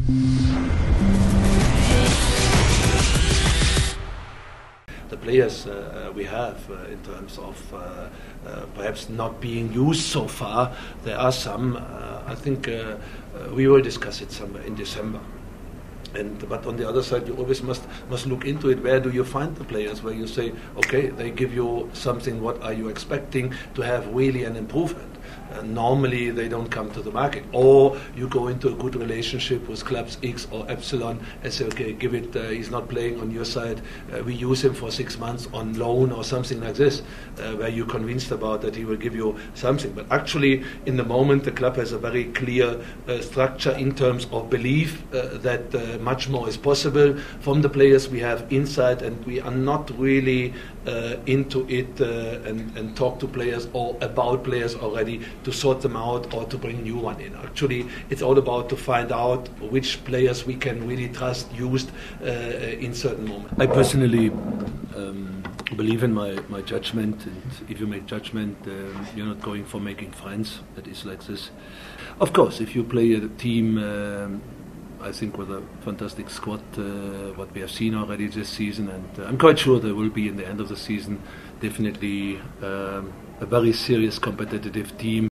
The players we have in terms of perhaps not being used so far, there are some. I think we will discuss it somewhere in December. But on the other side, you always must look into it. Where do you find the players where you say, okay, they give you something, what are you expecting to have really an improvement? Normally they don't come to the market. Or you go into a good relationship with clubs X or Epsilon and say, okay, give it, he's not playing on your side, we use him for 6 months on loan or something like this, where you're convinced about that he will give you something. But actually, in the moment, the club has a very clear structure in terms of belief that much more is possible from the players we have inside, and we are not really into it and talk to players or about players already to sort them out or to bring new one in. Actually, it's all about to find out which players we can really trust used in certain moments. I personally believe in my judgment, and if you make judgment, you're not going for making friends. That is like this. Of course, if you play a team, I think with a fantastic squad, what we have seen already this season, and I'm quite sure there will be in the end of the season definitely a very serious competitive team.